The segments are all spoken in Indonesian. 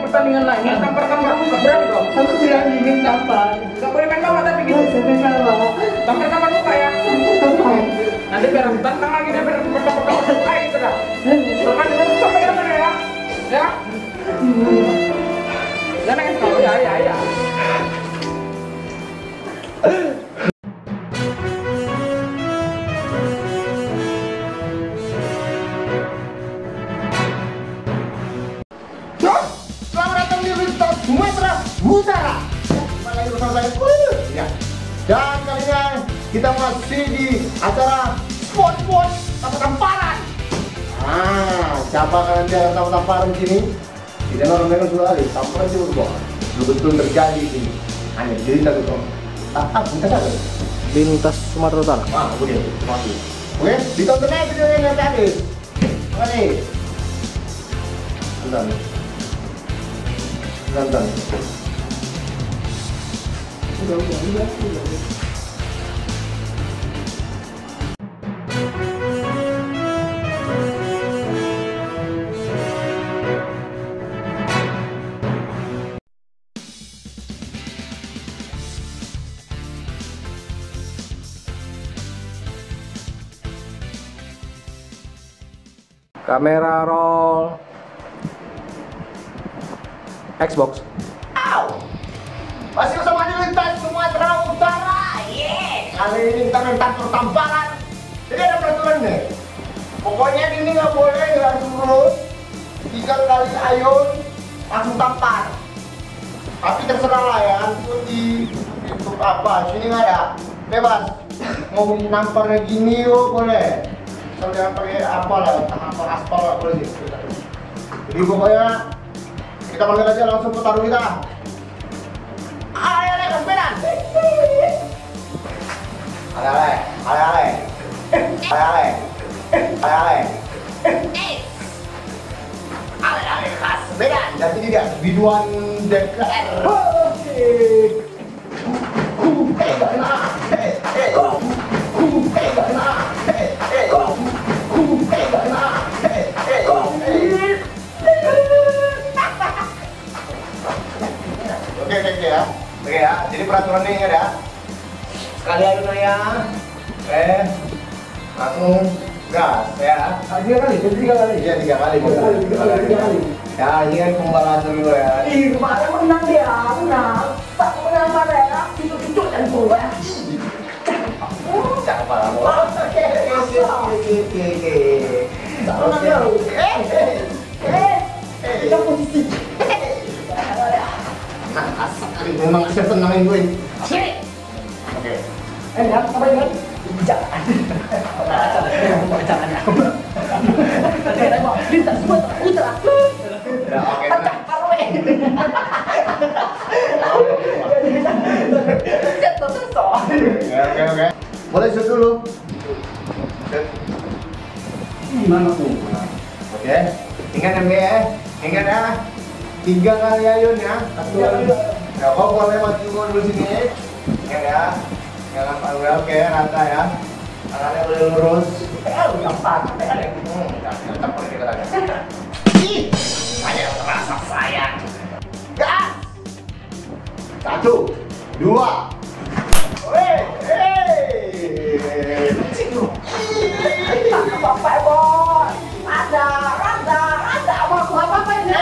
pertandingan lain. Yang tampar-tampar muka berani kau. Aku bilang ingin tampar. Gak boleh main bawa tapi gitu. Tampar-tampar muka ya. Nanti biar aku tantang lagi dia biar tampar-tampar muka gitu dah. Sampai mana ya? Ya. Jangan nangis kau ya. Selamat datang di Wisata Sumatera Utara. Kembali lagi bersama saya. Ya. Dan kali ini kita masih di acara sport tamparan. Siapa kalian dia tamparan sini? Tidak orang sudah ada tamparan sih betul terjadi di sini. Hanya cerita tuh. Minta satu. Lintas Sumatera Utara. Kemudian masih. Oke, ditonton aja videonya nanti habis. Oke. Nonton. Kamera roll. Xbox. Masih bersama di Lintas Sumatera Utara. Kali ini kita tentang pertamparan. Jadi ada peraturan nih. Pokoknya ini nggak boleh langsung lurus. 3 kali ayun langsung tampar. Tapi terserah lah ya. Di YouTube apa? Sini nggak ada. Bebas. Mau namparnya gini yo boleh. Kalau jangan pakai apa lah, tampar aspal nggak boleh sih. Jadi pokoknya kita panggil aja langsung petarung kita. Ale kesepedan. Ale kesepedan. Jadi tidak biduan DKR. Oke ya, jadi peraturannya ini ada sekali ayun ya, langsung gas ya. 3 kali. Iya 3 kali. Ya ini kan pembalasan dulu ya. Kemarin menang dia, menang. Tak menang mana ya? Itu dan gue. Jangan malah mau. Oke. Kita posisi. Asik kali memang saya tenangin gue. Oke. Apa ini? Jangan. Jangan. Kita mau Lintas Sumatera Utara. Ya oke. Tampar we. Oke. Boleh shoot dulu. Shoot. Gimana tuh? Oke. Ingat ya, ingat ya. 3 kali ayun ya. Ya, kok boleh maju dulu sini. Ingat ya. Jangan panggil oke, rata ya. Tangannya boleh lurus. Gampang. Tetap boleh kita lagi. Ih, saya terasa sayang. Gas. 1, 2. Bapak boy. Ada apa ini?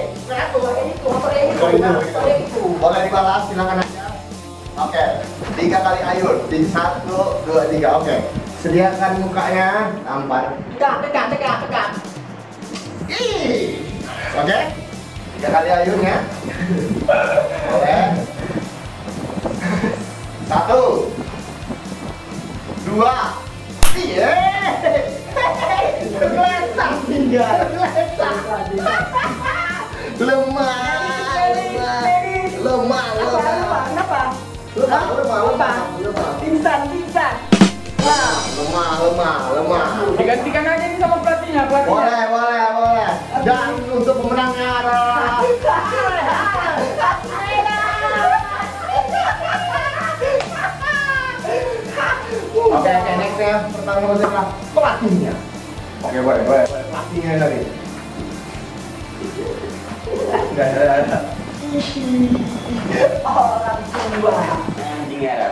Boleh dibalas, silakan aja. Oke, 3 kali ayun. 1, 2, 3. Oke. Sediakan mukanya, tampar. Tekan. Ih. Oke. 3 kali ayun ya. Boleh. 1, 2. Iya. Tergeletak tinggal. Lemah. Kenapa? Pingsan. Lemah. Digantikan aja nih sama pelatihnya. Boleh. Dan untuk pemenangnya adalah Oke, next ya. Pertama adalah pelatihnya. Oke, boleh. Pelatihnya tadi. Orang tua. Anjing ya.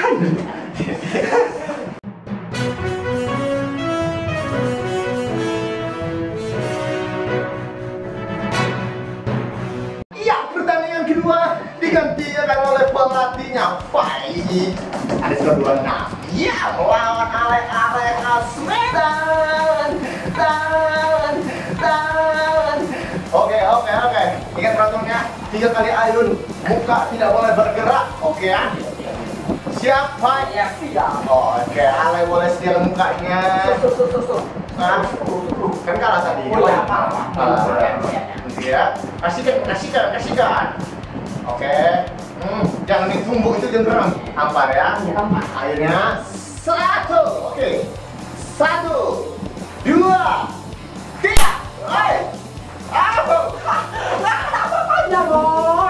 Iya, pertandingan kedua digantikan oleh pelatihnya Fai. Ada skor 2-6. Iya, melawan Alek Medan. Oke. Ingat peraturannya, 3 kali ayun, muka tidak boleh bergerak. Oke ya? Siap, Fai? Ya, siap. Oke, Ale boleh setir mukanya. Nah, kan kalah tadi. Oh, ya, apa-apa. Ya, kasihkan. Oke. Jangan ditumbuk itu jengkerang. Hampar ya. Akhirnya 1. Oke. 1, 2, 3. Hai. Apa? Ya, boy.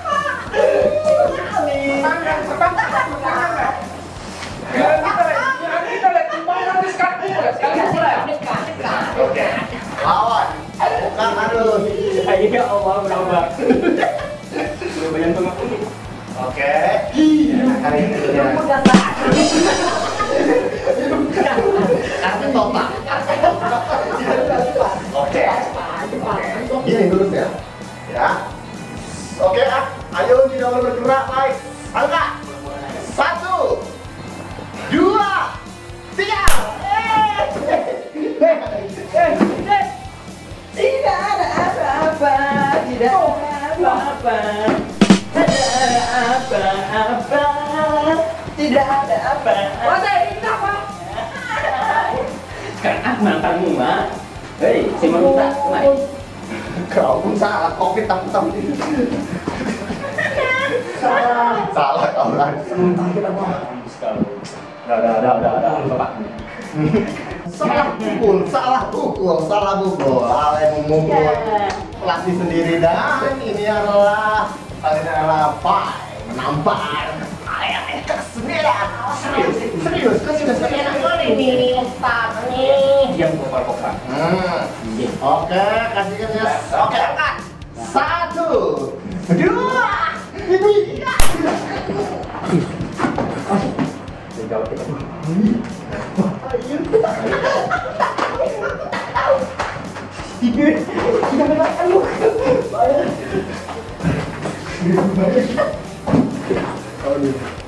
Oke. Lawan. Bukan harus. Iya, Allah berubah. Banyak banget. Oke. Kali ini Udah saat. kartu total. Oke. Gini lurus ya. Ya. Oke, ayo tidak boleh bergerak, baik. Angka. 1, 2, 3. Tidak ada apa-apa, tidak ada apa-apa, tidak ada apa-apa. Wah, ini apa? Sekarang mantanmu mah. Hei, si Maruta, mari. Kau pun salah, covid tam. Salah kau kan. Kita mau Udah, Bapak. Salah pukul. Ale memukul pelatih sendiri dan ini adalah Pai menampar Ale ke-9. Serius ke-9 kali ini. Diam kokal. Oke, kasihkan ya. Oke, angkat. 1, 2, 3. Aduh.